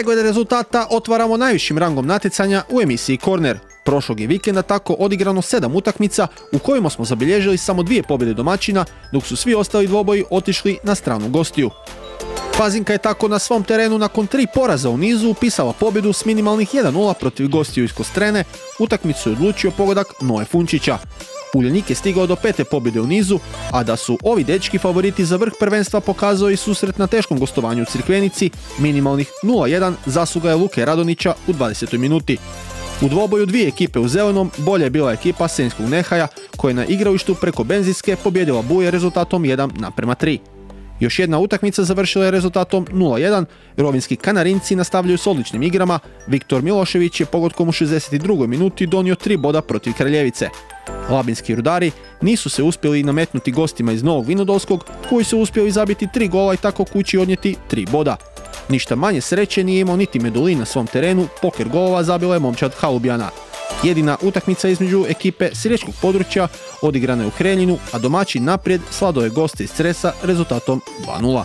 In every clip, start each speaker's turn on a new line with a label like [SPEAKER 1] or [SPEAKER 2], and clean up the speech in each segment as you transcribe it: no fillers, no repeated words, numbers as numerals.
[SPEAKER 1] Pregled rezultata otvaramo najvišim rangom natjecanja u emisiji Korner. Prošlog je vikenda tako odigrano 7 utakmica u kojima smo zabilježili samo 2 pobjede domaćina, dok su svi ostali dvoboji otišli na stranu gostiju. Pazinka je tako na svom terenu nakon 3 poraza u nizu upisala pobjedu s minimalnih 1:0 protiv gostiju iz Kostrene. Utakmicu je odlučio pogodak Noe Funčića. Uljanik je stigao do 5. pobjede u nizu, a da su ovi dečki favoriti za vrh prvenstva pokazao i susret na teškom gostovanju u Crikvenici, minimalnih 0:1 zasluga je Luke Radonića u 20. minuti. U dvoboju dvije ekipe u zelenom bolja je bila ekipa Senjskog Nehaja, koja je na igralištu preko Benzinske pobjedila Buje rezultatom 1:3. Još jedna utakmica završila je rezultatom 0:1, rovinski Kanarinci nastavljaju s odličnim igrama, Viktor Milošević je pogodkom u 62. minuti donio 3 boda protiv Kraljevice. Labinski Rudari nisu se uspjeli nametnuti gostima iz Novog Vinodolskog, koji su uspjeli zabiti 3 gola i tako kući odnijeti 3 boda. Ništa manje sreće nije imao niti Medulin na svom terenu, poker golova zabila je momčad Halubjana. Jedina utakmica između ekipe s riječkog područja odigrana je u Hreljinu, a domaćin Naprijed sladao je goste iz Cresa rezultatom 2:0.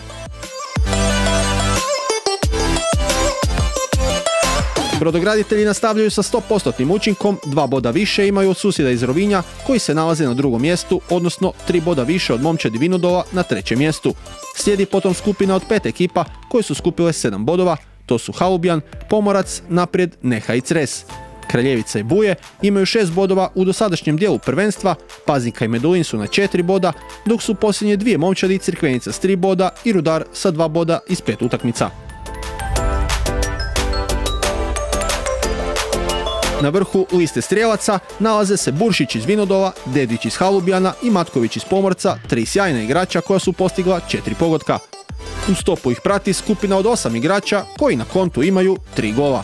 [SPEAKER 1] Brodograditelji nastavljaju sa 100% učinkom, 2 boda više imaju od susjeda iz Rovinja koji se nalaze na drugom mjestu, odnosno 3 boda više od momčadi Vinodola na trećem mjestu. Slijedi potom skupina od 5 ekipa koje su skupile 7 bodova, to su Halubjan, Pomorac, Naprijed, Neha i Cres. Kraljevica i Buje imaju 6 bodova u dosadašnjem dijelu prvenstva, Pazinka i Medulin su na 4 boda, dok su posljednje 2 momčadi Crikvenica s 3 boda i Rudar sa 2 boda iz 5 utakmica. Na vrhu liste strijelaca nalaze se Buršić iz Vinodola, Dedić iz Halubjana i Matković iz Pomorca, 3 sjajna igrača koja su postigla 4 pogotka. U stopu ih prati skupina od 8 igrača koji na kontu imaju 3 gola.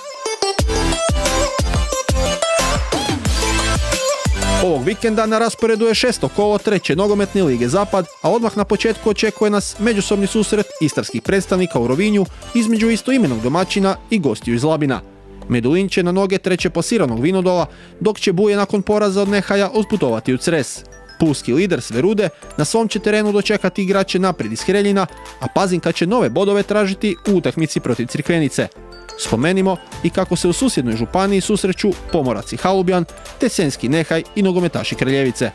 [SPEAKER 1] Ovog vikenda na rasporedu je 6. kolo 3. nogometne lige Zapad, a odmah na početku očekuje nas međusobni susret istarskih predstavnika u Rovinju između istoimenog domaćina i gostiju iz Labina. Medulin će na noge 3. plasiranog Vinodola, dok će Buje nakon poraza od Nehaja otputovati u Cres. Pulski lider Sverude na svom će terenu dočekati igrače Naprijed iz Hreljina, a Pazinka će nove bodove tražiti u utakmici protiv Crikvenice. Spomenimo i kako se u susjednoj županiji susreću Pomorac i Halubjan, te Senjski Nehaj i nogometaši Kraljevice.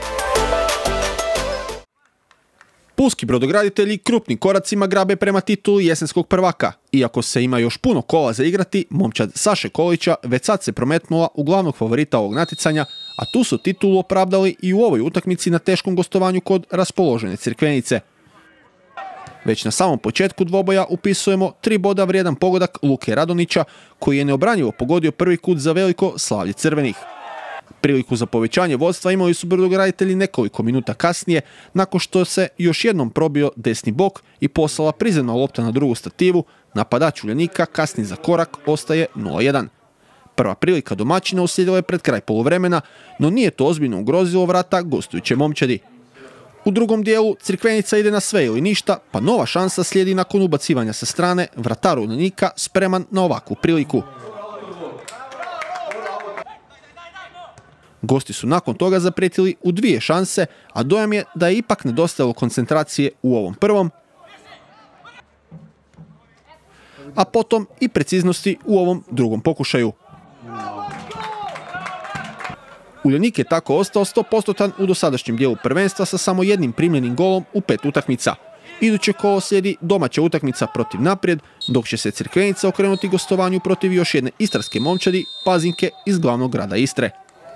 [SPEAKER 1] Pulski brodograditelji krupnim koracima grabe prema tituli jesenskog prvaka. Iako se ima još puno kola za igrati, momčad Saše Kolića već sad se prometnula u glavnog favorita ovog natjecanja, a tu su titulu opravdali i u ovoj utakmici na teškom gostovanju kod raspoložene Crikvenice. Već na samom početku dvoboja upisujemo 3 boda vrijedan pogodak Luke Radonića, koji je neobranjivo pogodio prvi kut za veliko slavlje crvenih. Priliku za povećanje vodstva imali su brodograditelji nekoliko minuta kasnije, nakon što se još jednom probio desni bok i poslala prizemna lopta na drugu stativu, napadač Uljanika kasni za korak, ostaje 0:1. Prva prilika domaćina uslijedila je pred kraj poluvremena, no nije to ozbiljno ugrozilo vrata gostujuće momčadi. U drugom dijelu Crikvenica ide na sve ili ništa, pa nova šansa slijedi nakon ubacivanja sa strane, vratar Uljanika spreman na ovakvu priliku. Gosti su nakon toga zaprijetili u 2 šanse, a dojam je da je ipak nedostajalo koncentracije u ovom prvom, a potom i preciznosti u ovom drugom pokušaju. Uljanik je tako ostao 100% u dosadašnjem dijelu prvenstva sa samo jednim primljenim golom u 5 utakmica. Iduće kolo slijedi domaća utakmica protiv Naprijed, dok će se Crikvenica okrenuti gostovanju protiv još jedne istarske momčadi, Pazinke iz glavnog grada Istre.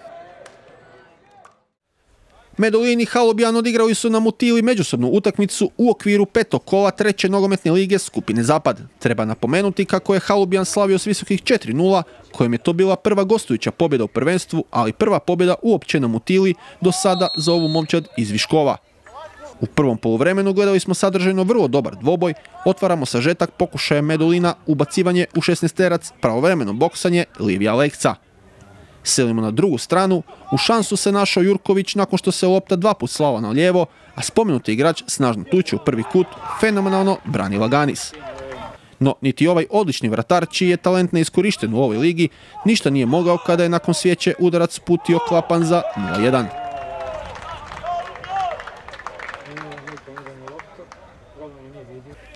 [SPEAKER 1] Medulin i Halubjan odigrali su na Mutili međusobnu utakmicu u okviru 5. kola 3. nogometne lige skupine Zapad. Treba napomenuti kako je Halubjan slavio s visokih 4:0, kojem je to bila prva gostujuća pobjeda u prvenstvu, ali prva pobjeda uopće na Mutili do sada za ovu momčad iz Viškova. U prvom poluvremenu gledali smo sadržajno vrlo dobar dvoboj, otvaramo sažetak pokušaja Medulina, ubacivanje u 16-terac, pravovremeno boksanje Livija Lekca. Selimo na drugu stranu, u šansu se našao Jurković nakon što se lopta 2 put slala na lijevo, a spomenuti igrač snažno tuče u prvi kut, fenomenalno brani Laganis. No, niti ovaj odlični vratar, čiji je talent neiskorišten u ovoj ligi, ništa nije mogao kada je nakon svijeće udarac putio klapan za 0:1.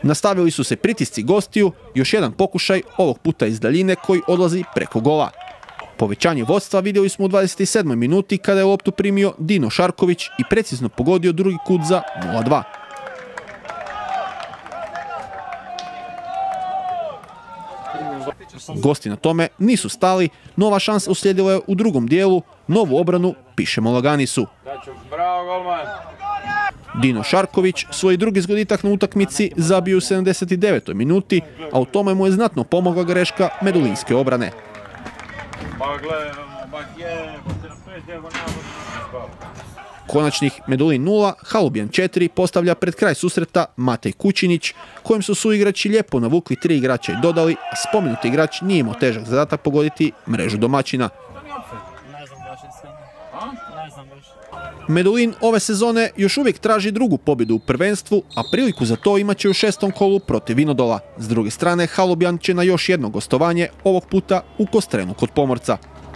[SPEAKER 1] Nastavili su se pritisci gostiju, još jedan pokušaj, ovog puta iz daljine koji odlazi preko gola. Povećanje vodstva vidjeli smo u 27. minuti kada je loptu primio Dino Šarković i precizno pogodio drugi kut za 0:2. Gosti na tome nisu stali, nova šansa uslijedila je u drugom dijelu, novu obranu pišemo Laganisu. Dino Šarković svoj drugi zgoditak na utakmici zabio u 79. minuti, a u tome mu je znatno pomogla greška medulinske obrane. Konačnih Medulin 0, Halubijan 4 postavlja pred kraj susreta Matej Kućinić, kojem su suigrači lijepo navukli 3 igrača i dodali, a spomenuti igrač nije imao težak zadatak pogoditi mrežu domaćina. Medulin ove sezone još uvijek traži drugu pobjedu u prvenstvu, a priliku za to imat će u 6. kolu protiv Vinodola. S druge strane, Halubijan će na još jedno gostovanje, ovog puta u Kostrenu kod Pomorca.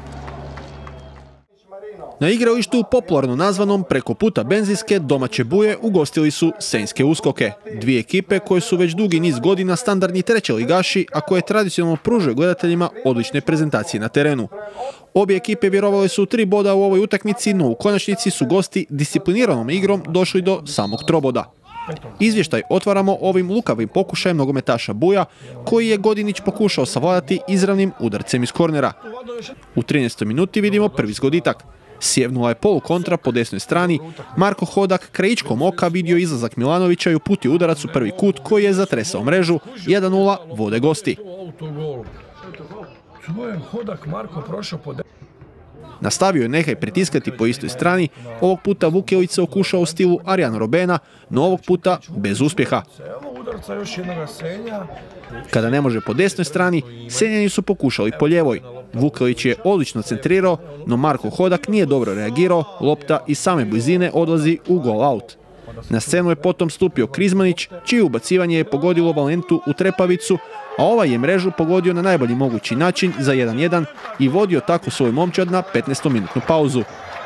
[SPEAKER 1] Na igralištu, popularno nazvanom preko puta benzinske, domaće Buje ugostili su Senjske Uskoke. Dvije ekipe koje su već dugi niz godina standardni trećeligaši, a koje tradicionalno pružaju gledateljima odlične prezentacije na terenu. Obje ekipe vjerovali su 3 boda u ovoj utakmici, no u konačnici su gosti discipliniranom igrom došli do samog troboda. Izvještaj otvaramo ovim lukavim pokušajem nogometaša Buja, koji je Godinić pokušao savladati izravnim udarcem iz kornera. U 13. minuti vidimo prvi zgoditak. Sjevnula je polukontra po desnoj strani, Marko Hodak krajičkom oka vidio izlazak Milanovića i uputio udarac u prvi kut koji je zatresao mrežu, 1:0 vode gosti. Nastavio je Nehaj pritiskati po istoj strani, ovog puta Vukelić okušao u stilu Arjana Robena, no ovog puta bez uspjeha. Kada ne može po desnoj strani, Senjani su pokušali po ljevoj. Vukelić je odlično centrirao, no Marko Hodak nije dobro reagirao, lopta iz same blizine odlazi u gol out. Na scenu je potom stupio Krizmanić, čije ubacivanje je pogodilo Valentu u trepavicu, a ovaj je mrežu pogodio na najbolji mogući način za 1:1 i vodio tako svoj momčad na 15-minutnu pauzu.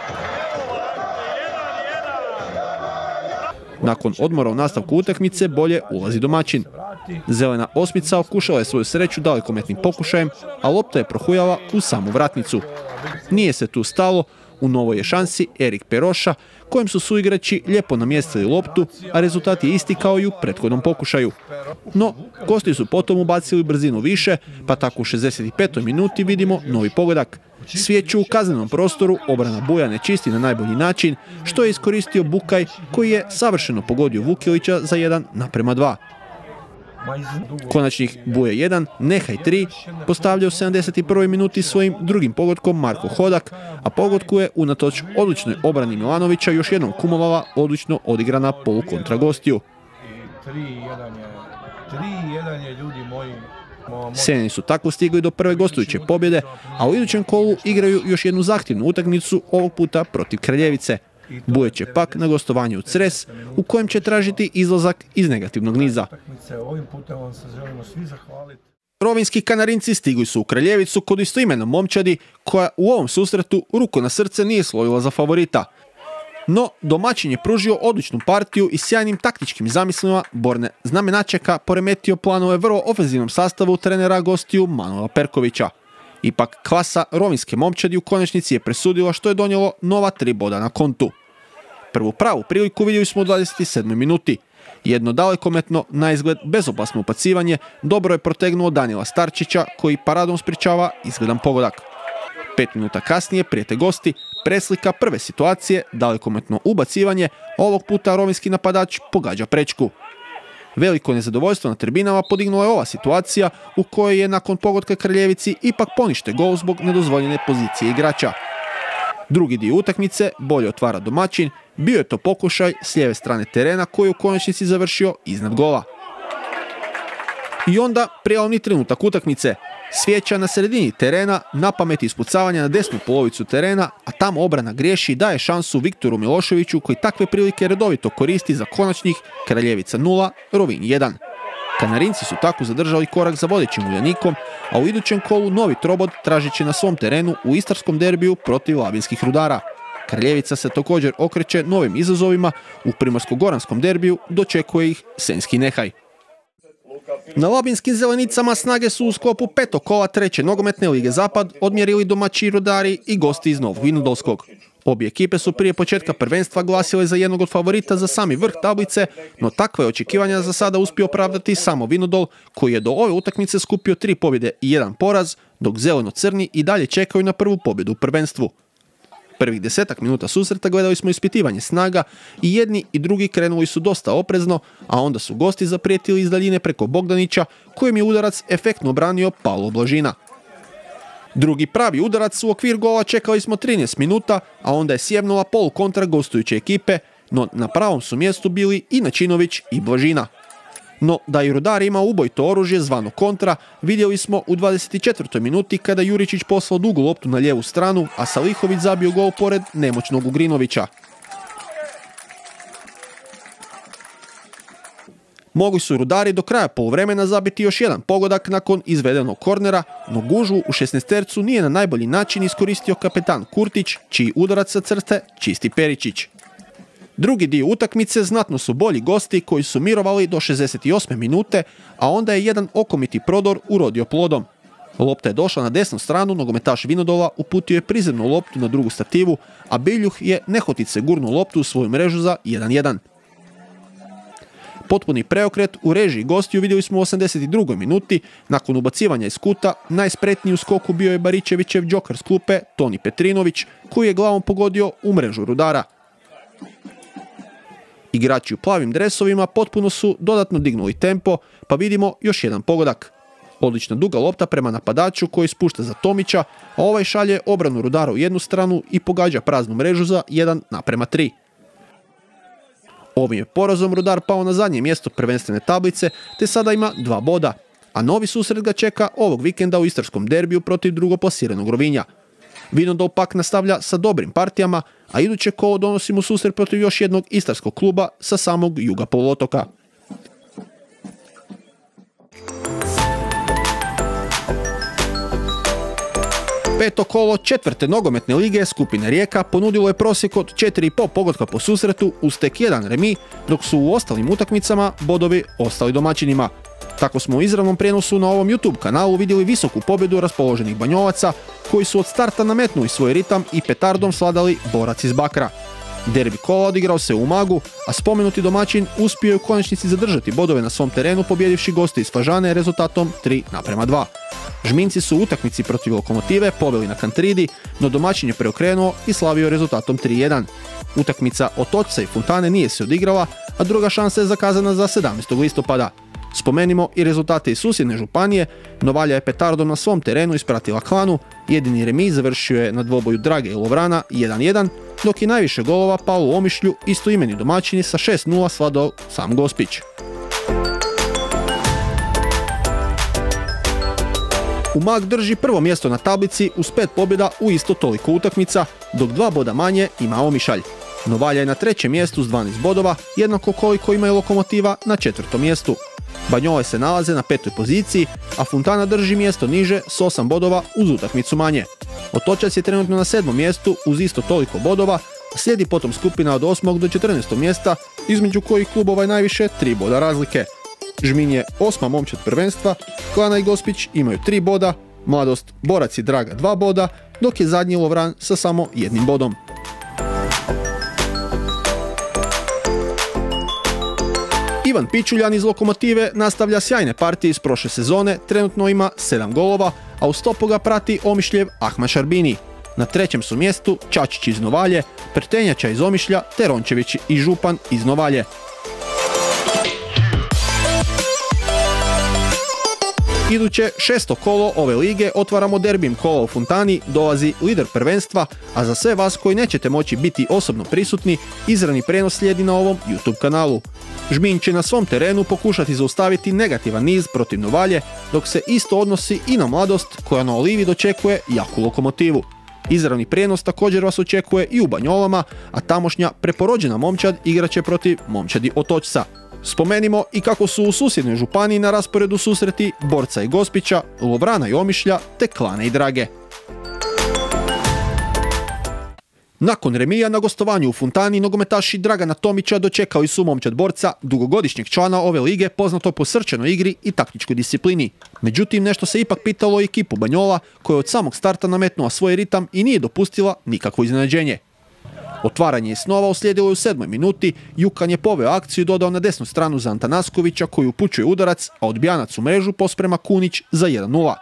[SPEAKER 1] Nakon odmora u nastavku utakmice bolje ulazi domaćin. Zelena osmica okušala je svoju sreću dalekometnim pokušajem, a lopta je prohujala u samu vratnicu. Nije se tu stalo, u novoj je šansi Erik Peroša, kojem su suigrači lijepo namjestili loptu, a rezultat je isti kao i u prethodnom pokušaju. No, gosti su potom ubacili brzinu više, pa tako u 65. minuti vidimo novi pogodak. Svijeću u kaznenom prostoru obrana Buja ne čisti na najbolji način, što je iskoristio Bukaj, koji je savršeno pogodio Vukelića za 1:2. Konačnih Buje 1, Nehaj 3 postavlja u 71. minuti svojim drugim pogodkom Marko Hodak, a pogodku je unatoč odličnoj obrani Milanovića još jednom kumovala odlično odigrana polukontra gostiju. Senjani su tako stigli do prve gostujuće pobjede, a u idućem kolu igraju još jednu zahtjevnu utakmicu, ovog puta protiv Kraljevice. Buje će pak na gostovanje u Cres, u kojem će tražiti izlazak iz negativnog niza. Rovinjski Kanarinci stigli su u Kraljevicu kod istoimene momčadi, koja u ovom susretu ruku na srce nije slovila za favorita. No, domaćin je pružio odličnu partiju i sjajnim taktičkim zamislima Borne Znamenačeka poremetio planove vrlo ofenzivnom sastavu trenera gostiju Manuela Perkovića. Ipak, klasa rovinjske momčadi u konačnici je presudila, što je donijelo nova 3 boda na kontu. Prvu pravu priliku vidjeli smo u 27. minuti. Jedno dalekometno, na izgled bezopasno upacivanje, dobro je protegnuo Danila Starčića, koji paradom sprječava izgledan pogodak. 5 minuta kasnije prijete gosti, preslika prve situacije, dalekometno ubacivanje, ovog puta rovinjski napadač pogađa prečku. Veliko nezadovoljstvo na tribinama podignula je ova situacija, u kojoj je nakon pogotka Kraljevici ipak ponište gol zbog nedozvoljene pozicije igrača. Drugi dio utakmice bolje otvara domaćin, bio je to pokušaj s lijeve strane terena koji je u konačnici završio iznad gola. I onda prijelomni trenutak utakmice. Svijeća na sredini terena, na pamet ispucavanja na desnu polovicu terena, a tamo obrana griješi i daje šansu Viktoru Miloševiću, koji takve prilike redovito koristi za konačnih Kraljevica 0, Rovinj 1. Kanarinci su tako zadržali korak za vodećim Uljanikom, a u idućem kolu novi trobod tražit će na svom terenu u istarskom derbiju protiv labinskih Rudara. Kraljevica se također okreće novim izazovima, u primorsko-goranskom derbiju dočekuje ih Senjski Nehaj. Na labinskim zelenicama snage su u sklopu petog kola treće nogometne lige Zapad odmjerili domaći Rudari i gosti iz Novog Vinodolskog. Obje ekipe su prije početka prvenstva glasile za jednog od favorita za sami vrh tablice, no takve očekivanja za sada uspio opravdati samo Vinodol, koji je do ove utakmice skupio 3 pobjede i 1 poraz, dok zeleno-crni i dalje čekaju na prvu pobjedu u prvenstvu. Prvih 10 minuta susreta gledali smo ispitivanje snaga i jedni i drugi krenuli su dosta oprezno, a onda su gosti zaprijetili iz daljine preko Bogdanića, kojem je udarac efektno obranio Paolo Blažina. Drugi pravi udarac u okvir gola čekali smo 13 minuta, a onda je sjebnula polu kontra gostujuće ekipe, no na pravom su mjestu bili i Načinović i Blažina. No da i Rudar ima ubojito oružje zvano kontra, vidjeli smo u 24. minuti kada Juričić poslao dugu loptu na lijevu stranu, a Salihović zabio gol pored nemoćnog Ugrinovića. Mogli su Rudari do kraja poluvremena zabiti još jedan pogodak nakon izvedenog kornera, no gužvu u 16-tercu nije na najbolji način iskoristio kapetan Kurtić, čiji udarac sa crte čisti Peričić. Drugi dio utakmice znatno su bolji gosti koji su mirovali do 68. minute, a onda je jedan okomiti prodor urodio plodom. Lopta je došla na desnu stranu, nogometaš Vinodola uputio je prizemnu loptu na drugu stativu, a Biljuh je nehotice gurnuo loptu u svoju mrežu za 1-1. Potpuni preokret u režiji gostiju vidjeli smo u 82. minuti, nakon ubacivanja iz kuta, najspretniji u skoku bio je Baričevićev džoker s klupe Toni Petrinović, koji je glavom pogodio u mrežu Rudara. Igrači u plavim dresovima potpuno su dodatno dignuli tempo, pa vidimo još jedan pogodak. Odlična duga lopta prema napadaču koji spušta za Tomića, a ovaj šalje obranu Rudara u jednu stranu i pogađa praznu mrežu za 1:3. Ovim je porazom Rudar pao na zadnje mjesto prvenstvene tablice, te sada ima 2 boda, a novi susret ga čeka ovog vikenda u istarskom derbiju protiv drugoplasiranog Rovinja. Vinodol pak nastavlja sa dobrim partijama, a iduće kolo donosi mu susret protiv još jednog istarskog kluba sa samog juga poluotoka. Peto kolo četvrte nogometne lige skupine Rijeka ponudilo je prosjek od 4,5 pogotka po susretu uz tek jedan remi, dok su u ostalim utakmicama bodovi ostali domaćinima. Tako smo u izravnom prijenosu na ovom YouTube kanalu vidjeli visoku pobjedu raspoloženih Banjovaca, koji su od starta nametnuli svoj ritam i petardom svladali Borac iz Bakra. Derbi kola odigrao se u Umagu, a spomenuti domaćin uspio je u konačnici zadržati bodove na svom terenu pobjedivši goste iz Fažane rezultatom 3:2. Žminci su u utakmici protiv Lokomotive pobjeli na Kantridi, no domaćin je preokrenuo i slavio rezultatom 3:1. Utakmica Otočca i Fontane nije se odigrala, a druga šansa je zakazana za 17. listopada. Spomenimo i rezultate iz susjedne županije. Novalja je petardom na svom terenu ispratila Klanu, jedini remi završio je na dvoboju Drage i Lovrana 1:1, dok je najviše golova palo u Omišlju istoimeni domaćini sa 6:0 svladao sam Gospić. Umag drži prvo mjesto na tablici uz 5 pobjeda u isto toliko utakmica, dok 2 boda manje ima Omišalj. Novalja je na trećem mjestu s 12 bodova, jednako koliko ima i Lokomotiva na 4. mjestu. Banjole se nalaze na 5. poziciji, a Fontana drži mjesto niže s 8 bodova uz utakmicu manje. Otočac je trenutno na 7. mjestu uz isto toliko bodova, a slijedi potom skupina od 8. do 14. mjesta, između kojih klubova je najviše 3 boda razlike. Žmin je 8. momčad prvenstva, Klana i Gospić imaju 3 boda, Mladost, Borac i Draga 2 boda, dok je zadnji Lovran sa samo 1 bodom. Ivan Pičuljan iz Lokomotive nastavlja sjajne partije iz prošle sezone, trenutno ima 7 golova, a u stopu ga prati Omišljev Ahmad Šarbini. Na 3. su mjestu Čačić iz Novalje, Prtenjača iz Omišlja te Rončević i Župan iz Novalje. Iduće 6. kolo ove lige otvaramo derbijim kola u Fontani, dolazi lider prvenstva, a za sve vas koji nećete moći biti osobno prisutni, izravni prenos slijedi na ovom YouTube kanalu. Žmin će na svom terenu pokušati zaustaviti negativan niz protiv Novalje, dok se isto odnosi i na Mladost koja na Olivi dočekuje jaku Lokomotivu. Izravni prijenos također vas očekuje i u Banjolama, a tamošnja preporođena momčad igraće protiv momčadi Otočca. Spomenimo i kako su u susjednoj županiji na rasporedu susreti Borca i Gospića, Lovrana i Omišlja te Klane i Drage. Nakon remija na gostovanju u Funtani, nogometaši Dragana Tomića dočekali su momčad borca, dugogodišnjeg člana ove lige, poznato po srčanoj igri i taktičkoj disciplini. Međutim, nešto se ipak pitalo i ekipu Banjola, koja je od samog starta nametnula svoj ritam i nije dopustila nikakvo iznenađenje. Otvaranje snova uslijedilo je u 7. minuti, Jukan je poveo akciju i dodao na desnu stranu za Antanaskovića, koji upućuje udarac, a odbijanac u mrežu posprema Kunić za 1:0.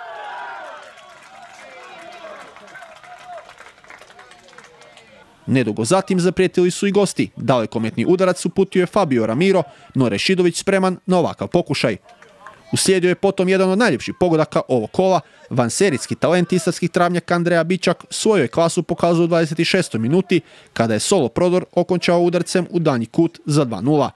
[SPEAKER 1] Nedugo zatim zaprijetili su i gosti. Dalekometni udarac uputio je Fabio Ramiro, no Rešidović spreman na ovakav pokušaj. Uslijedio je potom jedan od najljepših pogodaka ovog kola. Vanserijski talent istarskih travnjaka Andreja Bičak svoju je klasu pokazao u 26. minuti, kada je solo prodor okončao udarcem u danji kut za 2:0.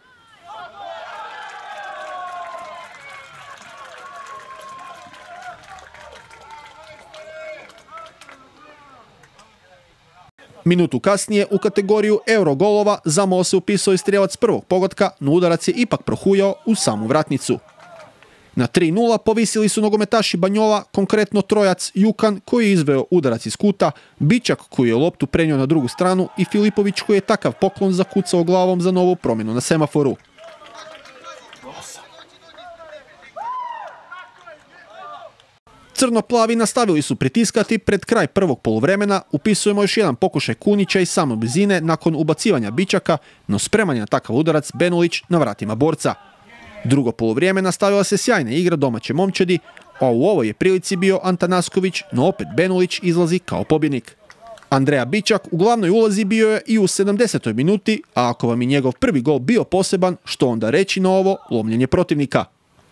[SPEAKER 1] Minutu kasnije u kategoriju Eurogolova zamalo se upisao i strijelac prvog pogotka, no udarac je ipak prohujao u samu vratnicu. Na 3:0 povisili su nogometaši Banjola, konkretno trojac Jukan koji je izveo udarac iz kuta, Bičak koji je loptu prenio na drugu stranu i Filipović koji je takav poklon zakucao glavom za novu promjenu na semaforu. Crnoplavi nastavili su pritiskati pred kraj prvog poluvremena, upisujemo još jedan pokušaj Kunića iz same blizine nakon ubacivanja Bičaka, no spreman je na takav udarac Benulić na vratima borca. Drugo poluvrijeme nastavila se sjajna igra domaće momčadi, a u ovoj je prilici bio Antanasković, no opet Benulić izlazi kao pobjednik. Andreja Bičak u glavnoj ulozi bio je i u 70. minuti, a ako vam je njegov prvi gol bio poseban, što onda reći na ovo lomljenje protivnika?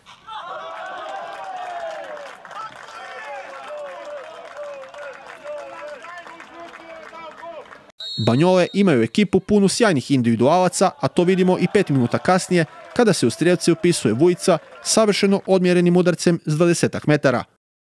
[SPEAKER 1] Banjole imaju ekipu punu sjajnih individualaca, a to vidimo i 5 minuta kasnije, kada se u strijelci upisuje Vujica savršeno odmjerenim udarcem s 20 metara.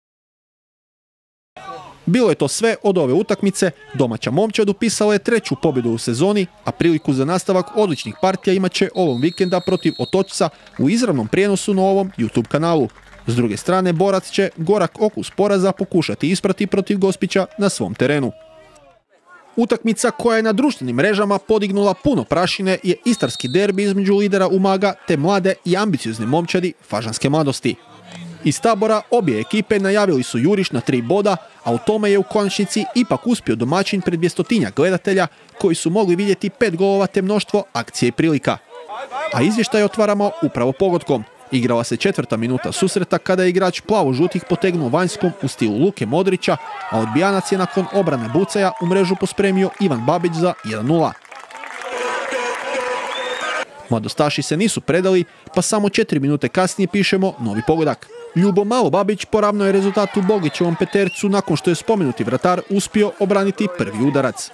[SPEAKER 1] Bilo je to sve od ove utakmice, domaća momčad upisala je 3. pobjedu u sezoni, a priliku za nastavak odličnih partija imat će ovog vikenda protiv Otočca u izravnom prijenosu na ovom YouTube kanalu. S druge strane, borac će gorak okus poraza pokušati isprati protiv Gospića na svom terenu. Utakmica koja je na društvenim mrežama podignula puno prašine je istarski derbi između lidera Umaga te mlade i ambiciozne momčadi Fažanske mladosti. Iz tabora obje ekipe najavili su juriš na 3 boda, a u tome je u konačnici ipak uspio domaćin pred 200 gledatelja koji su mogli vidjeti 5 golova te mnoštvo akcije i prilika. A izvještaj otvaramo upravo pogodkom. Igrala se 4. minuta susreta kada je igrač plavo-žutih potegnuo vanjskom u stilu Luke Modrića, a odbijanac je nakon obrane Bucaja u mrežu pospremio Ivan Babić za 1:0. Mladostaši se nisu predali, pa samo 4 minute kasnije pišemo novi pogodak. Ljubo Malo Babić poravnao je rezultat u Bogićevom petercu nakon što je spomenuti vratar uspio obraniti prvi udarac.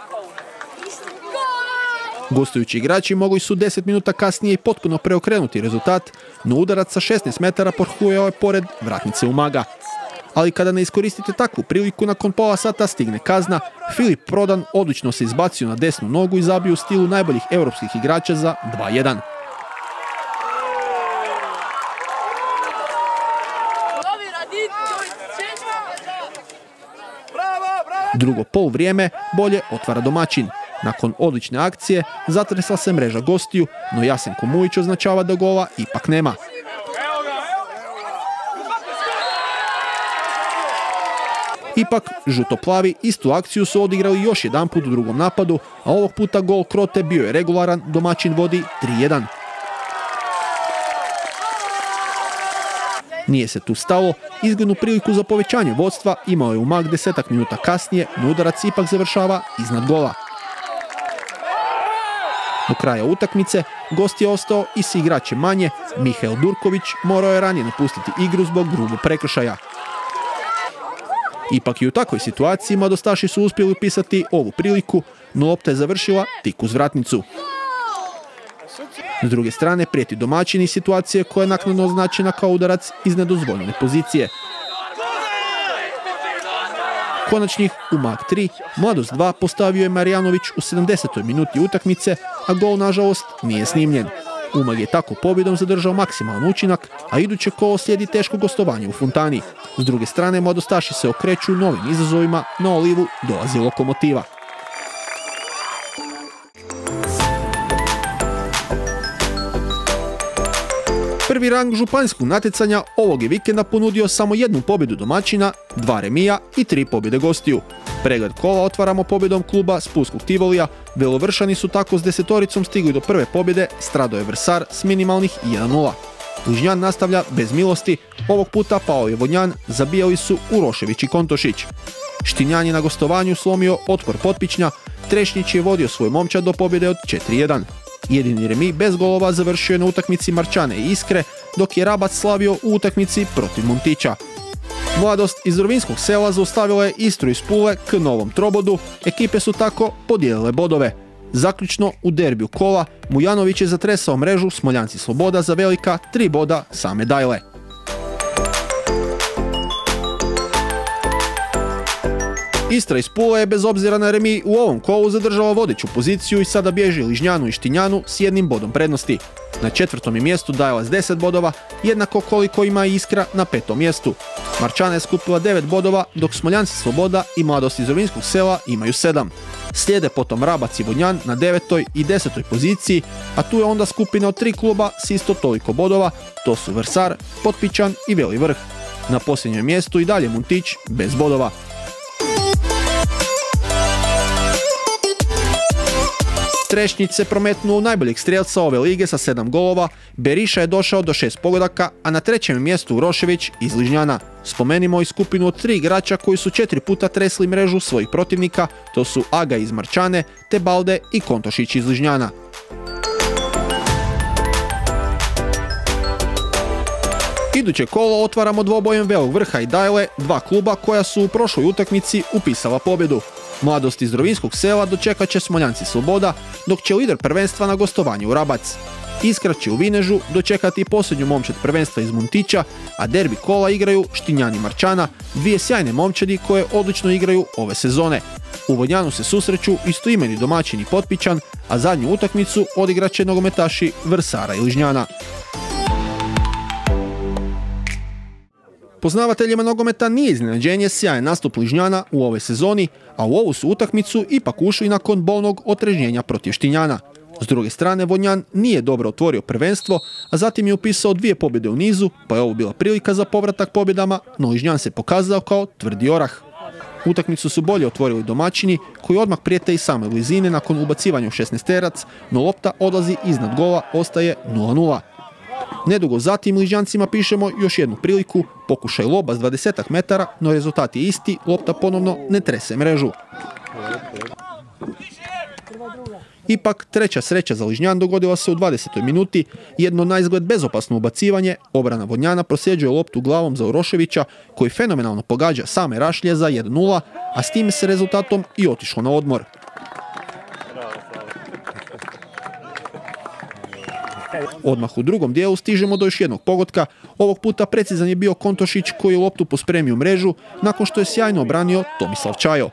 [SPEAKER 1] Gostujući igrači mogli su 10 minuta kasnije i potpuno preokrenuti rezultat, no udarac sa 16 metara porhujao je pored vratnice Umaga. Ali kada ne iskoristite takvu priliku, nakon pola sata stigne kazna, Filip Prodan odlično se izbacio na desnu nogu i zabio u stilu najboljih europskih igrača za 2:1. Drugo poluvrijeme bolje otvara domaćin. Nakon odlične akcije zatresla se mreža gostiju, no Jasenko Mujić označava da gola ipak nema. Ipak, žutoplavi istu akciju su odigrali još jedanput u drugom napadu, a ovog puta gol Krote bio je regularan, domaćin vodi 3:1. Nije se tu stalo, izglednu priliku za povećanje vodstva imao je Umag 10 minuta kasnije, no udarac ipak završava iznad gola. Do kraja utakmice gost je ostao i s igračem manje, Mihael Durković morao je ranije napustiti igru zbog grubog prekršaja. Ipak i u takvoj situaciji mladostaši su uspjeli upisati ovu priliku, no lopta je završila tik uz vratnicu. S druge strane prijeti domaćini situacije koja je naknadno označena kao udarac iz nedozvoljene pozicije. Konačnih Umag 3, Mladost 2 postavio je Marjanović u 70. minuti utakmice, a gol nažalost nije snimljen. Umag je tako pobjedom zadržao maksimalan učinak, a iduće kolo slijedi teško gostovanje u Funtani. S druge strane, mladostaši se okreću novim izazovima, na Olivu dolazi Lokomotiva. Prvi rang županijskog natjecanja ovog je vikenda ponudio samo jednu pobjedu domaćina, 2 remija i 3 pobjede gostiju. Pregled kola otvaramo pobjedom kluba Spulskog Tivolija. Belovršani su tako s 10-oricom stigli do prve pobjede, stradao je Vrsar s minimalnih 1:0. Ližnjan nastavlja bez milosti, ovog puta pao je Vodnjan, zabijali su Urošević i Kontošić. Štinjan je na gostovanju slomio otpor Potpičnja, Trešnjić je vodio svoj momčad do pobjede od 4:1. Jedini remi bez golova završio je na utakmici Marčane i Iskre, dok je Rabac slavio u utakmici protiv Muntića. Mladost iz Rovinjskog Sela zaustavila je Istru iz Pule k novom trobodu, ekipe su tako podijelile bodove. Zaključno u derbiju kola Mujanović je zatresao mrežu, Smoljanci Sloboda za velika 3 boda same Dajle. Istra iz Pule je bez obzira na remi u ovom kolu zadržala vodeću poziciju i sada bježi Ližnjanu i Štinjanu s 1 bodom prednosti. Na 4. je mjestu Dajla s 10 bodova, jednako koliko ima i Iskra na 5. mjestu. Marčana je skupila 9 bodova, dok Smoljanci Sloboda i Mladost iz Rovinjskog Sela imaju 7. Slijede potom Rabac i Vodnjan na 9. i 10. poziciji, a tu je onda skupina od 3 kluba s isto toliko bodova, to su Vrsar, Potpičan i Veli Vrh. Na posljednjem mjestu i dalje Muntić bez bodova. Trešnjić se prometnuo u najboljeg strijelca ove lige sa 7 golova, Beriša je došao do 6 pogodaka, a na 3. mjestu Urošević iz Ližnjana. Spomenimo i skupinu od 3 igrača koji su 4 puta tresli mrežu svojih protivnika, to su Aga iz Marčane, te Balde i Kontošić iz Ližnjana. Iduće kolo otvaramo dvobojem Velog Vrha i Dajle, 2 kluba koja su u prošloj utakmici upisala pobjedu. Mladost iz Rovinjskog Sela dočekat će Smoljanci Sloboda, dok će lider prvenstva na gostovanju u Rabac. Iskra će u Vinežu dočekati posljednju momčad prvenstva iz Muntića, a derbi kola igraju Štinjan i Marčana, 2 sjajne momčadi koje odlično igraju ove sezone. U Vodnjanu se susreću istoimeni domaćin i Potpičan, a zadnju utakmicu odigrat će nogometaši Vrsara i Ližnjana. Poznavateljima nogometa nije iznenađenje sjajan nastup Ližnjana u ovoj sezoni, a u ovu su utakmicu ipak ušli nakon bolnog otrežnjenja protiv Štinjana. S druge strane, Vodnjan nije dobro otvorio prvenstvo, a zatim je upisao 2 pobjede u nizu, pa je ovo bila prilika za povratak pobjedama, no Ližnjan se pokazao kao tvrdi orah. Utakmicu su bolje otvorili domaćini, koji odmah prijete i same blizine nakon ubacivanja u 16-terac, no lopta odlazi iznad gola, ostaje 0:0. Nedugo zatim Ližnjancima pišemo još jednu priliku, pokušaj loba s 20 metara, no rezultat je isti, lopta ponovno ne trese mrežu. Ipak, treća sreća za Ližnjan dogodila se u 20. minuti, jedno naizgled bezopasno ubacivanje, obrana Vodnjana prosljeđuje loptu glavom za Uroševića, koji fenomenalno pogađa same Rašlje za 1:0, a s tim se rezultatom i otišlo na odmor. Odmah u drugom dijelu stižemo do još jednog pogotka, ovog puta precizan je bio Kontošić koji je loptu pospremio u mrežu nakon što je sjajno obranio Tomislav Čajo.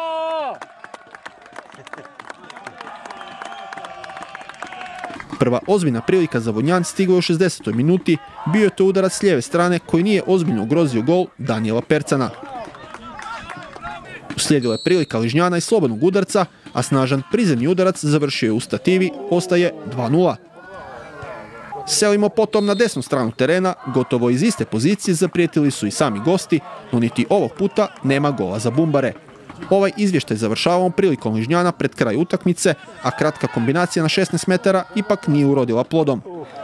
[SPEAKER 1] Prva ozbiljna prilika za Vodnjan stigla je u 60. minuti, bio je to udarac s lijeve strane koji nije ozbiljno ugrozio gol Danijela Percana. Uslijedila je prilika Ližnjana i slobodnog udarca, a snažan prizemni udarac završio je u stativi, ostaje 2:0. Selimo potom na desnu stranu terena, gotovo iz iste pozicije zaprijetili su i sami gosti, no niti ovog puta nema gola za bumbare. Ovaj izvještaj završavamo prilikom Ližnjana pred kraj utakmice, a kratka kombinacija na 16 metara ipak nije urodila plodom.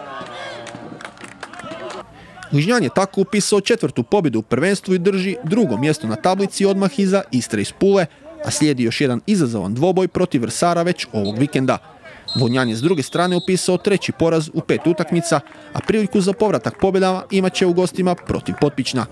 [SPEAKER 1] Ližnjan je tako upisao 4. pobjedu u prvenstvu i drži 2. mjesto na tablici odmah iza Istre iz Pule, a slijedi još jedan izazovan dvoboj protiv Vrsara već ovog vikenda. Vodnjan je s druge strane upisao 3. poraz u 5 utakmica, a priliku za povratak pobjedama imat će u gostima protiv Potpična.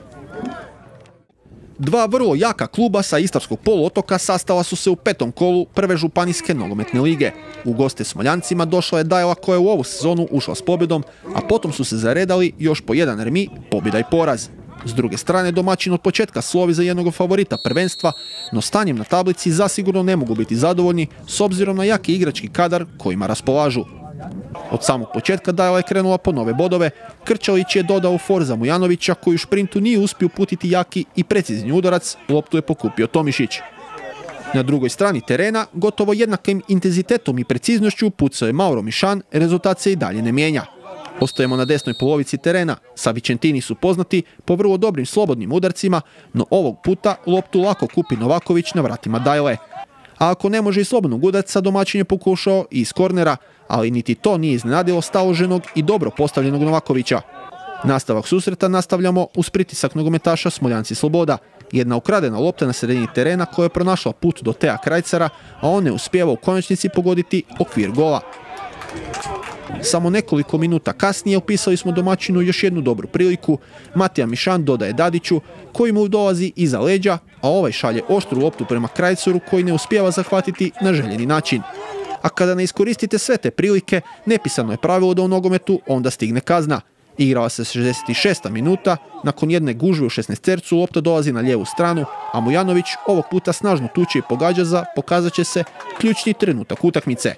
[SPEAKER 1] 2 vrlo jaka kluba sa istarskog poluotoka sastala su se u 5. kolu prve županijske nogometne lige. U goste Smoljancima došla je Dajla koja je u ovu sezonu ušla s pobjedom, a potom su se zaredali još po jedan remi, pobjeda i poraz. S druge strane, domaćin od početka slovi za jednog favorita prvenstva, no stanjem na tablici zasigurno ne mogu biti zadovoljni s obzirom na jaki igrački kadar kojima raspolažu. Od samog početka Dajla je krenula po nove bodove, Krčalić je dodao for za Mujanovića koji u šprintu nije uspio uputiti jaki i precizni udarac, loptu je pokupio Tomišić. Na drugoj strani terena, gotovo jednakim intenzitetom i preciznošću pucao je Mauro Mišan, rezultat se i dalje ne mijenja. Ostajemo na desnoj polovici terena. Sa Vicentini su poznati po vrlo dobrim slobodnim udarcima, no ovog puta loptu lako kupi Novaković na vratima Dajle. A ako ne može iz slobodnog udarca, domaćin je pokušao i iz kornera, ali niti to nije iznenadilo staloženog i dobro postavljenog Novakovića. Nastavak susreta nastavljamo uz pritisak nogometaša Smoljanci Sloboda. Jedna ukradena lopta na sredini terena koja je pronašla put do Tea Krajcara, a on ne uspijeva u konačnici pogoditi okvir gola. Samo nekoliko minuta kasnije upisali smo domaćinu još jednu dobru priliku. Matija Mišan dodaje Dadiću koji mu dolazi iza leđa, a ovaj šalje oštru loptu prema Krajcaru koji ne uspijeva zahvatiti na željeni način. A kada ne iskoristite sve te prilike, nepisano je pravilo da u nogometu onda stigne kazna. Igrala se 66. minuta, nakon jedne gužve u 16-tercu lopta dolazi na lijevu stranu, a Mujanović ovog puta snažno tuče i pogađa za, pokazat će se, ključni trenutak utakmice.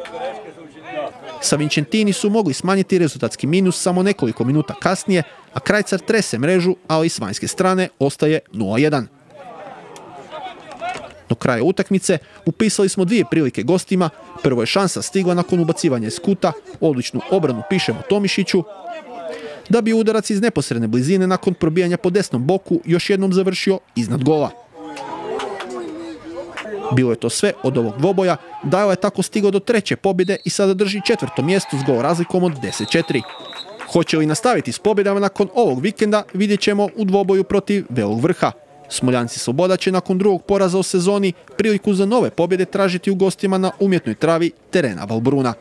[SPEAKER 1] Sa Vicentini su mogli smanjiti rezultatski minus samo nekoliko minuta kasnije, a Krajcar trese mrežu, ali s vanjske strane ostaje 0-1. Do kraja utakmice upisali smo dvije prilike gostima. Prvo je šansa stigla nakon ubacivanja iz kuta, odličnu obranu pišemo Tomišiću, da bi udarac iz neposredne blizine nakon probijanja po desnom boku još jednom završio iznad gola. Bilo je to sve od ovog dvoboja. Dajla je tako stigao do treće pobjede i sada drži četvrto mjesto s gol razlikom od 10-4. Hoće li nastaviti s pobjedama nakon ovog vikenda, vidjet ćemo u dvoboju protiv Belog Vrha. Smoljanci Sloboda će nakon drugog poraza u sezoni priliku za nove pobjede tražiti u gostima na umjetnoj travi terena Valbruna.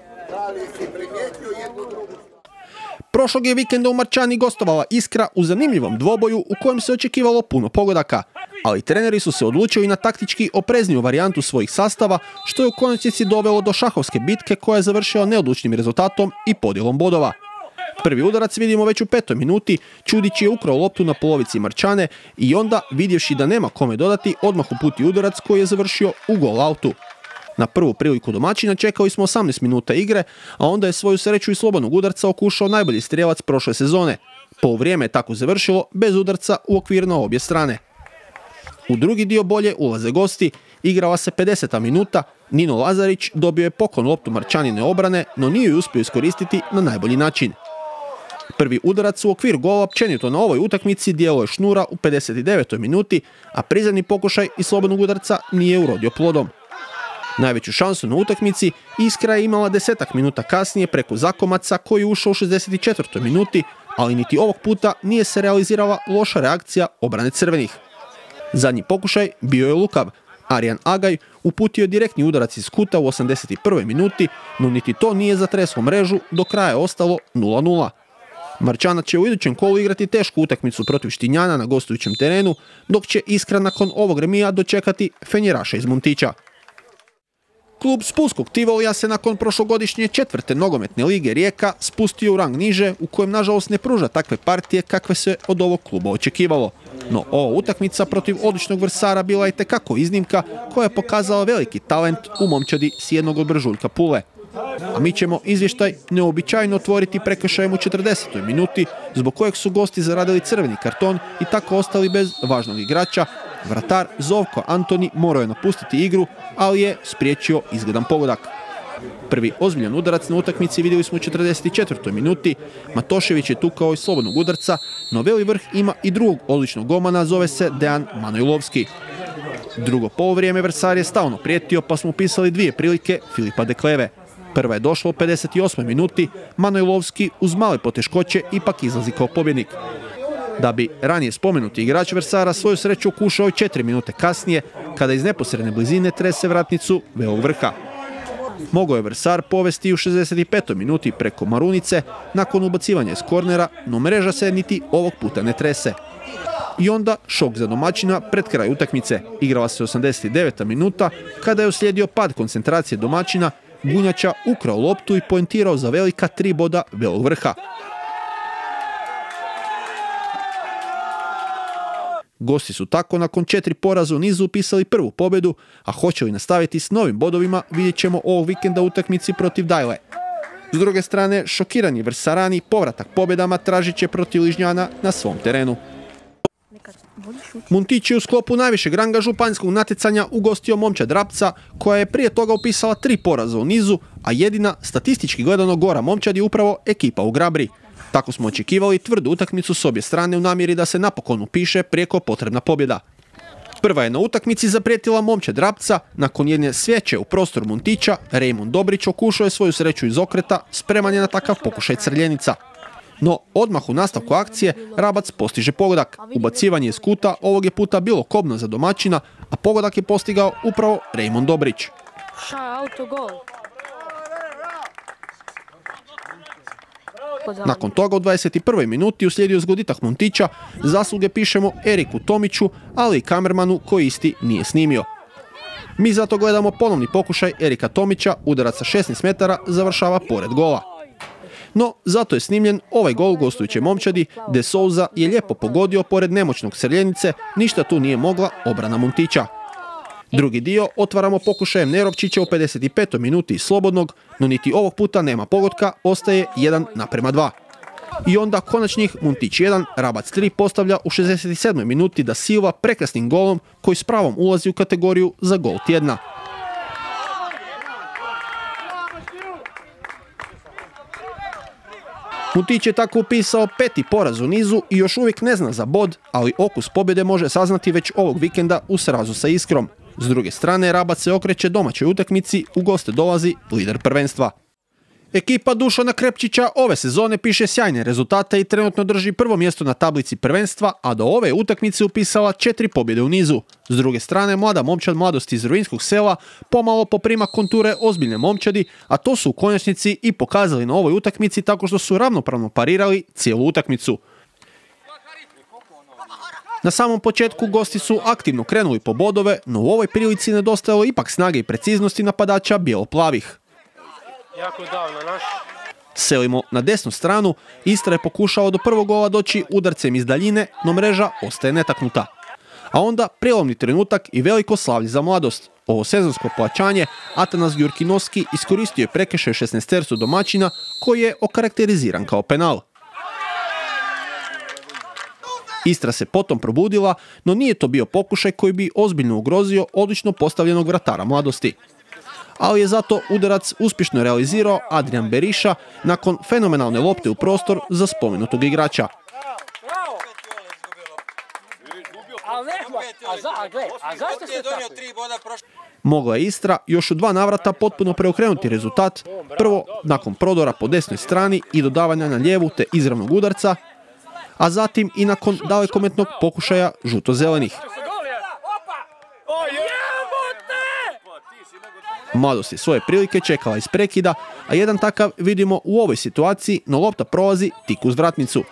[SPEAKER 1] Prošlog je vikenda u Marčani gostovala Iskra u zanimljivom dvoboju u kojem se očekivalo puno pogodaka, ali treneri su se odlučili na taktički oprezniju varijantu svojih sastava, što je u konačnici dovelo do šahovske bitke koja je završila neodlučnim rezultatom i podjelom bodova. Prvi udarac vidimo već u 5. minuti, Čudić je ukrao loptu na polovici Marčane i onda, vidjevši da nema kome dodati, odmah uputi udarac koji je završio u gol autu. Na prvu priliku domaćina čekali smo 18 minuta igre, a onda je svoju sreću iz slobodnog udarca okušao najbolji strijelac prošle sezone. Poluvrijeme je tako završilo bez udarca u okvir na obje strane. U drugi dio bolje ulaze gosti, igrala se 50. minuta, Nino Lazarić dobio je poklon loptu Marčanine obrane, no nije ju uspio iskoristiti na najbolji način. Prvi udarac u okvir gola općenito na ovoj utakmici dijelo je Šnura u 59. minuti, a prizemni pokušaj iz slobodnog udarca nije urodio plodom. Najveću šansu na utakmici Iskra je imala 10 minuta kasnije preko Zakomaca koji je ušao u 64. minuti, ali niti ovog puta nije se realizirala loša reakcija obrane crvenih. Zadnji pokušaj bio je lukav. Arjan Agaj uputio direktni udarac iz kuta u 81. minuti, no niti to nije zatreslo mrežu, do kraja je ostalo 0-0. Marčana će u idućem kolu igrati tešku utakmicu protiv Štinjana na gostujućem terenu, dok će Iskra nakon ovog remija dočekati Fenjeraša iz Muntića. Klub Spulskog Tivolija se nakon prošlogodišnje 4. nogometne lige Rijeka spustio u rang niže, u kojem nažalost ne pruža takve partije kakve se od ovog kluba očekivalo. No ova utakmica protiv odličnog Vrsara bila je itekako iznimka koja je pokazala veliki talent u momčadi s jednog od Brežuljka Pule. A mi ćemo izvještaj neobičajno otvoriti prekršajem u 40. minuti, zbog kojeg su gosti zaradili crveni karton i tako ostali bez važnog igrača. Vratar Zovko Antoni morao je napustiti igru, ali je spriječio izgledan pogodak. Prvi ozbiljan udarac na utakmici vidjeli smo u 44. minuti. Matošević je tukao iz slobodnog udarca, no Beli Vrh ima i drugog odličnog golmana, zove se Dejan Manojlovski. Drugo poluvrijeme Vrsar je stalno prijetio, pa smo upisali dvije prilike Filipa Dekleve. Prva je došla u 58. minuti, Manojlovski uz male poteškoće ipak izlazi kao pobjednik. Da bi ranije spomenuti igrač Vrsara svoju sreću okušao i 4 minute kasnije, kada iz neposredne blizine trese vratnicu Belog Vrha. Mogao je Vrsar povesti u 65. minuti preko Marunice nakon ubacivanja iz kornera, no mreža se niti ovog puta ne trese. I onda šok za domaćina pred kraj utakmice. Igrala se 89. minuta, kada je uslijedio pad koncentracije domaćina, Gunjača ukrao loptu i poentirao za velika 3 boda Belog Vrha. Gosti su tako nakon 4 poraza u nizu upisali prvu pobjedu, a hoće li nastaviti s novim bodovima vidjet ćemo ovog vikenda u utakmici protiv Dajle. S druge strane, šokirani Vrsarani povratak pobjedama tražit će protiv Ližnjana na svom terenu. Muntić je u sklopu najvišeg ranga županijskog natjecanja ugostio Momčad Rapca, koja je prije toga upisala 3 poraza u nizu, a jedina statistički gledano gora momčad je upravo ekipa u Grabri. Tako smo očekivali tvrdu utakmicu s obje strane u namjeri da se napokon upiše prijeko potrebna pobjeda. Prva je na utakmici zaprijetila Momčad Rapca, nakon jedne svijeće u prostor Muntića, Rejmond Dobrić okušao je svoju sreću iz okreta, spreman je na takav pokušaj crljenica. No, odmah u nastavku akcije Rabac postiže pogodak. Ubacivanje iz kuta ovog je puta bilo kobno za domaćina, a pogodak je postigao upravo Rejmond Dobrić. Nakon toga u 21. minuti uslijedio zgoditak Muntića, zasluge pišemo Eriku Tomiću, ali i kamermanu koji isti nije snimio. Mi zato gledamo ponovni pokušaj Erika Tomića, udarac sa 16 metara završava pored gola. No, zato je snimljen ovaj gol gostujuće momčadi, De Souza je lijepo pogodio pored nemoćnog Crljenice, ništa tu nije mogla obrana Muntića. Drugi dio otvaramo pokušajem Nerovčića u 55. minuti iz slobodnog, no niti ovog puta nema pogotka, ostaje 1:2. I onda konačnih Muntić 1, Rabac 3 postavlja u 67. minuti Da Silva prekrasnim golom koji s pravom ulazi u kategoriju za gol tjedna. Muntić je tako upisao 5. poraz u nizu i još uvijek ne zna za bod, ali okus pobjede može saznati već ovog vikenda u srazu sa Iskrom. S druge strane, Rabac se okreće domaćoj utakmici, u goste dolazi lider prvenstva. Ekipa Dušana Krepčića ove sezone piše sjajne rezultate i trenutno drži prvo mjesto na tablici prvenstva, a do ove utakmice upisala 4 pobjede u nizu. S druge strane, mlada momčad mladosti iz Ruinskog sela pomalo poprima konture ozbiljne momčadi, a to su u konačnici i pokazali na ovoj utakmici tako što su ravnopravno parirali cijelu utakmicu. Na samom početku gosti su aktivno krenuli po bodove, no u ovoj prilici nedostajalo ipak snage i preciznosti napadača bijelo-plavih. Selimo na desnu stranu, Istra je pokušao do prvog gola doći udarcem iz daljine, no mreža ostaje netaknuta. A onda prijelomni trenutak i veliko slavlje za mladost. Ovo sezonsko plaćanje Atanas Gjurkinovski iskoristio je prekršaj 16-tercu domaćina koji je okarakteriziran kao penal. Istra se potom probudila, no nije to bio pokušaj koji bi ozbiljno ugrozio odlično postavljenog vratara mladosti. Ali je zato udarac uspješno realizirao Adrian Beriša nakon fenomenalne lopte u prostor za spomenutog igrača. Mogla je Istra još u 2 navrata potpuno preokrenuti rezultat, prvo nakon prodora po desnoj strani i dodavanja na lijevu te izravnog udarca, a zatim i nakon dalekometnog pokušaja žuto-zelenih. Mladost je svoje prilike čekala iz prekida, a jedan takav vidimo u ovoj situaciji, no lopta prolazi tik uz vratnicu.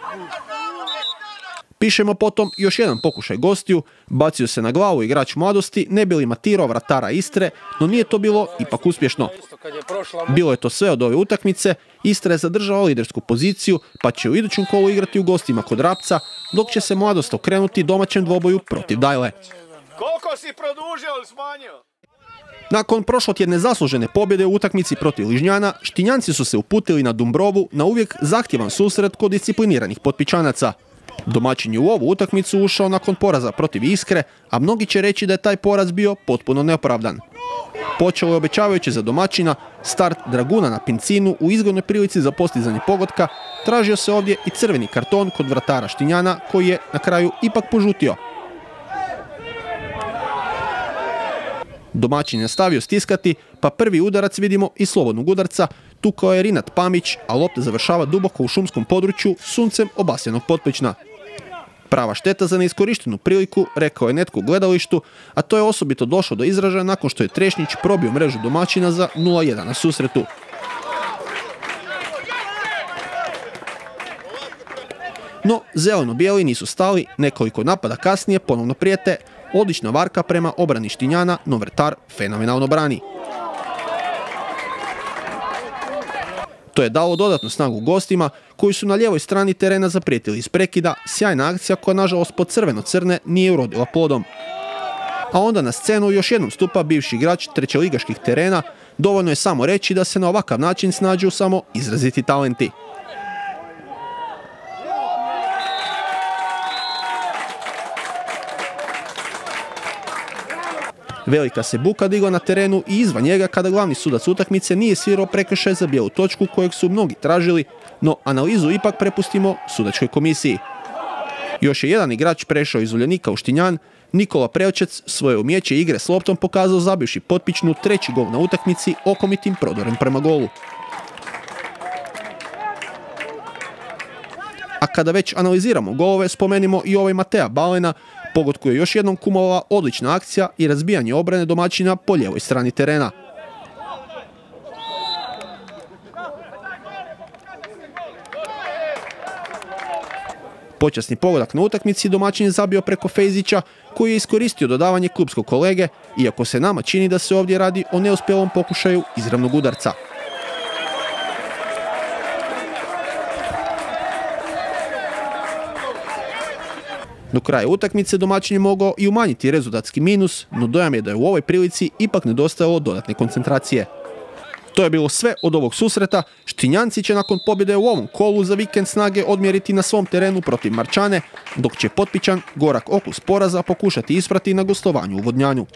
[SPEAKER 1] Pišemo potom još jedan pokušaj gostiju, bacio se na glavu igrač mladosti, ne bi li matirao vratara Istre, no nije to bilo ipak uspješno. Bilo je to sve od ove utakmice, Istra je zadržala lidersku poziciju, pa će u idućem kolu igrati u gostima kod Rapca, dok će se mladost okrenuti domaćem dvoboju protiv Dajle.
[SPEAKER 2] Koliko si produžio ili smanjio?
[SPEAKER 1] Nakon prošlotjedne zaslužene pobjede u utakmici protiv Ližnjana, Štinjanci su se uputili na Dumbrovu na uvijek zahtjevan susret kod discipliniranih potpičanaca. Domaćin je u ovu utakmicu ušao nakon poraza protiv Iskre, a mnogi će reći da je taj poraz bio potpuno neopravdan. Počelo je obećavajuće za domaćina, start Draguna na Pincinu u izgodnoj prilici za postizanje pogotka, tražio se ovdje i crveni karton kod vratara Štinjana koji je na kraju ipak požutio. Domaćin je stavio stiskati, pa prvi udarac vidimo iz slobodnog udarca, tukao je Rinat Pamić, a lopta završava duboko u šumskom području suncem obasjanog potplična. Prava šteta za neiskorištenu priliku, rekao je netko u gledalištu, a to je osobito došlo do izražaja nakon što je Trešnjić probio mrežu domaćina za 0:1 na susretu. No, zeleno-bijeli nisu stali, nekoliko napada kasnije ponovno prijete, odlična varka prema obrani Štinjana, no vratar fenomenalno brani. To je dalo dodatnu snagu gostima koji su na lijevoj strani terena zaprijetili iz prekida, sjajna akcija koja nažalost pod crveno-crne nije urodila plodom. A onda na scenu još jednom stupa bivši igrač trećeligaških terena, dovoljno je samo reći da se na ovakav način snađu samo izraziti talenti. Velika se buka digla na terenu i izvan njega kada glavni sudac utakmice nije svirao prekršaj za bijelu točku kojeg su mnogi tražili, no analizu ipak prepustimo sudačkoj komisiji. Još je jedan igrač prešao iz Uljanika u Štinjan. Nikola Prelčec svoje umijeće igre s loptom pokazao zabivši potpičnu treći gol na utakmici okomitim prodorem prema golu. A kada već analiziramo golove, spomenimo i ovaj Matea Balena, pogodku je još jednom kumovala odlična akcija i razbijanje obrane domaćina po lijevoj strani terena. Počasni pogodak na utakmici domaćin je zabio preko Fejzića, koji je iskoristio dodavanje klupskog kolege, iako se nama čini da se ovdje radi o neuspjelom pokušaju izravnog udarca. Do kraja utakmice domaćin je mogao i umanjiti rezultatski minus, no dojam je da je u ovoj prilici ipak nedostajalo dodatne koncentracije. To je bilo sve od ovog susreta. Štinjanci će nakon pobjede u ovom kolu za vikend snage odmjeriti na svom terenu protiv Marčane, dok će Potpičan gorak okus poraza pokušati isprati na gostovanju u Vodnjanju.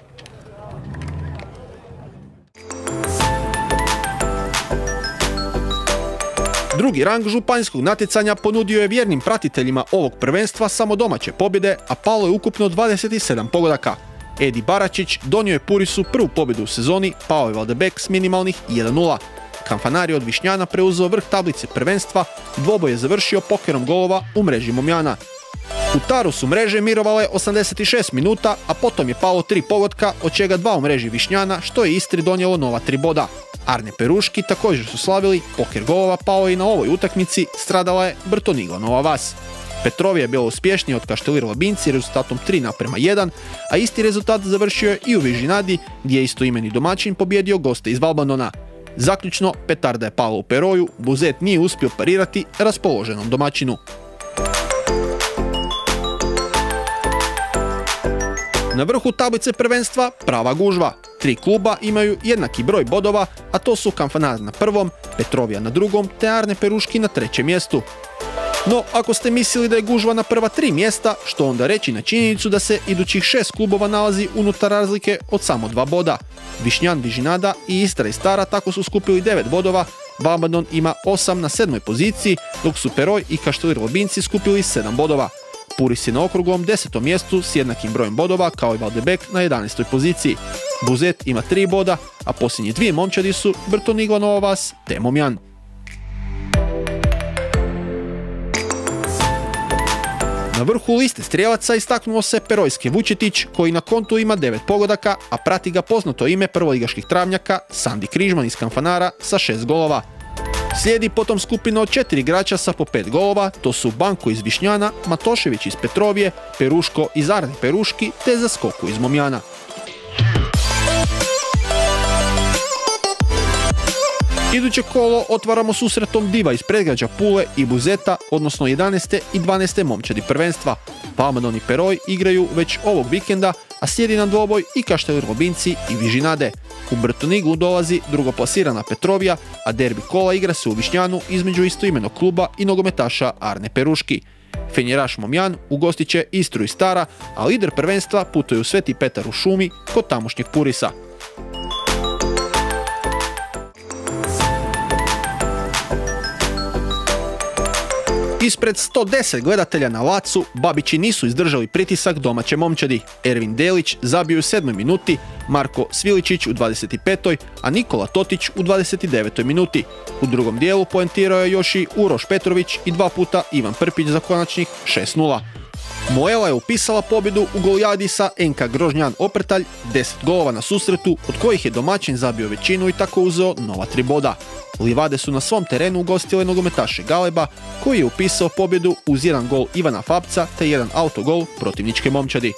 [SPEAKER 1] Drugi rang županjskog natjecanja ponudio je vjernim pratiteljima ovog prvenstva samo domaće pobjede, a palo je ukupno 27 pogodaka. Edi Baračić donio je Purisu prvu pobjedu u sezoni, pao je Valdebek s minimalnih 1-0. Kamfanari od Višnjana preuzeo vrh tablice prvenstva, dvoboj je završio pokerom golova u mreži Momjana. U taru su mreže mirovale 86 minuta, a potom je palo 3 pogotka, od čega 2 u mreži Višnjana, što je Istri donijelo nova 3 boda. Arne Peruški također su slavili, poker golova pao je i na ovoj utakmici, stradala je Brtonigla Nova Vas. Petrovija je bila uspješnija od Kaštelir Labinci rezultatom 3:1, a isti rezultat završio je i u Vižinadi, gdje je istoimeni domaćin pobjedio goste iz Valbandona. Zaključno, petarda je pala u Peroju, Buzet nije uspio parirati raspoloženom domaćinu. Na vrhu tablice prvenstva prava gužva. 3 kluba imaju jednaki broj bodova, a to su Kamfanar na prvom, Petrovija na drugom te Arne Peruški na trećem mjestu. No, ako ste mislili da je gužva na prva 3 mjesta, što onda reći na činjenicu da se idućih 6 klubova nalazi unutar razlike od samo 2 boda. Višnjan, Vižinada i Istra i Stara tako su skupili 9 bodova, Valbandon ima 8 na 7. poziciji, dok su Peroj i Kaštelir Labinci skupili 7 bodova. Puris je na okruglom 10. mjestu s jednakim brojem bodova kao i Valdebek na 11. poziciji. Buzet ima 3 boda, a posljednji 2 momčadi su Brtonigla Nova Vas te Momjan. Na vrhu liste strijelaca istaknuo se Perojski Vučetić, koji na kontu ima 9 pogodaka, a prati ga poznato ime prvoligaških travnjaka Sandi Križman iz Kamfanara sa 6 golova. Slijedi potom skupina od 4 igrača sa po 5 golova, to su Banko iz Višnjana, Matošević iz Petrovije, Peruško iz Arne Peruški te Zaskoku iz Momjana. Iduće kolo otvaramo susretom Diva iz predgrađa Pule i Buzeta, odnosno 11. i 12. momčadi prvenstva. Valbandon i Peroj igraju već ovog vikenda, a slijedi nam dvoboj i Kaštelir Labinci i Vižinade. U Brtoniglu dolazi drugoplasirana Petrovija, a derbi kola igra se u Višnjanu između istoimenog kluba i nogometaša Arne Peruški. Fenjeraš Momjan ugostit će Istru i Stara, a lider prvenstva putuje u Sveti Petar u Šumi kod tamošnjeg Purisa. Ispred 110 gledatelja na Lacu, Babići nisu izdržali pritisak domaće momčadi. Ervin Delić zabio u 7. minuti, Marko Sviličić u 25. a Nikola Totić u 29. minuti. U drugom dijelu poentirao je još i Uroš Petrović i 2 puta Ivan Prpić za konačnih 6:0. Moela je upisala pobjedu u golijadi sa NK Grožnjan Oprtalj, 10 golova na susretu, od kojih je domaćin zabio većinu i tako uzeo nova 3 boda. Livade su na svom terenu ugostile nogometaše Galeba, koji je upisao pobjedu uz 1 gol Ivana Fapca te 1 autogol protivničke momčadi.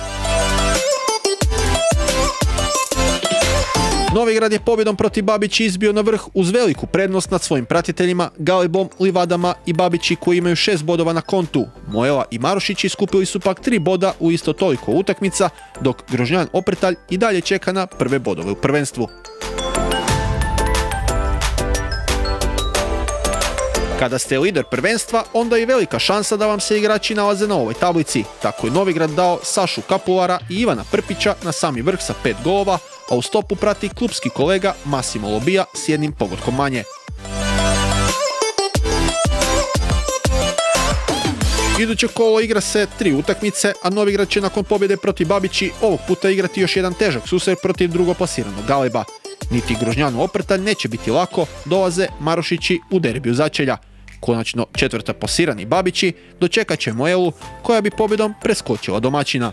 [SPEAKER 1] Novigrad je pobjedom protiv Babići izbio na vrh uz veliku prednost nad svojim pratiteljima Galebom, Livadama i Babići koji imaju 6 bodova na kontu. Moela i Marušići skupili su pak 3 boda u isto toliko utakmica, dok Grožnjan Oprtalj i dalje čeka na prve bodove u prvenstvu. Kada ste lider prvenstva, onda je velika šansa da vam se igrači nalaze na ovoj tablici. Tako je Novigrad dao Sašu Kapulara i Ivana Prpića na sami vrh sa 5 golova, a u stopu prati klupski kolega Massimo Lobija s jednim pogodkom manje. Iduće kolo igra se 3 utakmice, a Novigrad će nakon pobjede protiv Babići ovog puta igrati još jedan težak susret protiv drugoplasiranog Galeba. Niti Grožnjanu Oprtalj neće biti lako, dolaze Marušići u derbiju začelja. Konačno četvrta plasirani Babići dočekat će Moelu, koja bi pobjedom preskočila domaćina.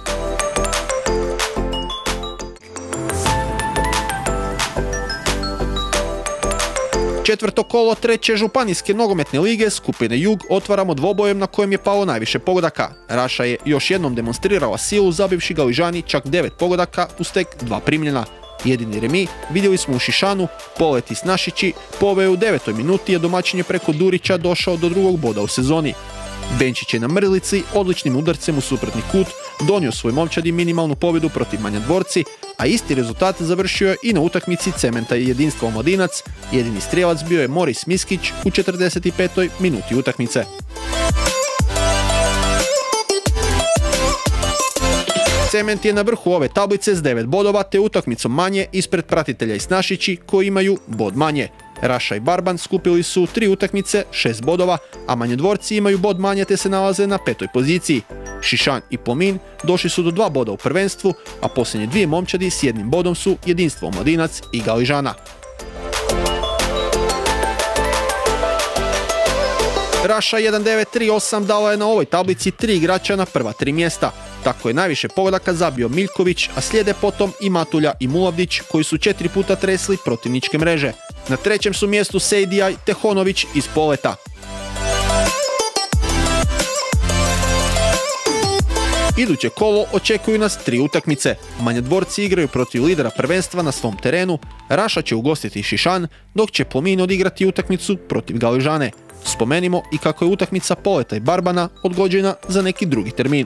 [SPEAKER 1] Četvrto kolo treće županijske nogometne lige skupine Jug otvaramo dvobojem na kojem je palo najviše pogodaka. Raša je još jednom demonstrirala silu zabivši Galižani čak 9 pogodaka uz tek 2 primljena. Jedini remi vidjeli smo u Šišanu, Poleti Snašići poveo u 9. minuti, a domaćin je preko Durića došao do drugog boda u sezoni. Benčić je na mrlici odličnim udarcem u suprotni kut donio svoj momčadi minimalnu pobjedu protiv Manjadvorci, a isti rezultat završio je i na utakmici Cementa i Jedinstva Omladinac. Jedini strijelac bio je Moris Miskić u 45. minuti utakmice. Cement je na vrhu ove tablice s 9 bodova te utakmicom manje ispred pratitelja i Snašići koji imaju bod manje. Raša i Barban skupili su 3 utakmice, 6 bodova, a Manjadvorci imaju bod manje te se nalaze na 5. poziciji. Šišan i Plomin došli su do 2 boda u prvenstvu, a posljednje dvije momčadi s 1 bodom su Jedinstvo Omladinac i Galižana. Raša 1938 dala je na ovoj tablici 3 igrača na prva 3 mjesta. Tako je najviše pogodaka zabio Miljković, a slijede potom i Matulja i Mulavdić koji su 4 puta tresli protivničke mreže. Na trećem su mjestu Sejdijaj te Honović iz Poleta. Iduće kolo očekuju nas 3 utakmice. Manjadvorci igraju protiv lidera prvenstva na svom terenu, Raša će ugostiti Šišan, dok će Plomin odigrati utakmicu protiv Galižane. Spomenimo i kako je utakmica Poleta i Barbana odgođena za neki drugi termin.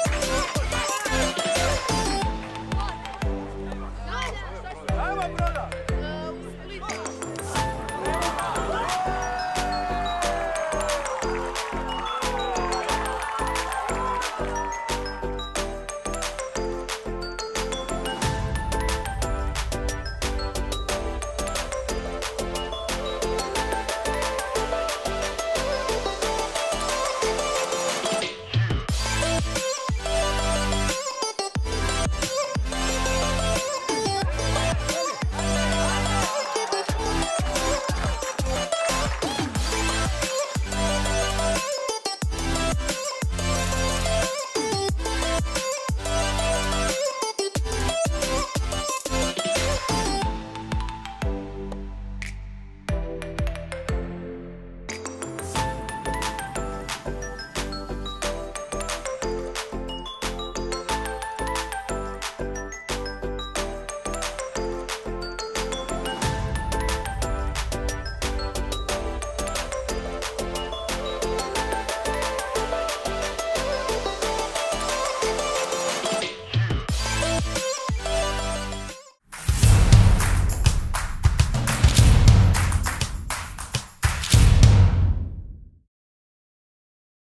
[SPEAKER 2] Ajmo, brada!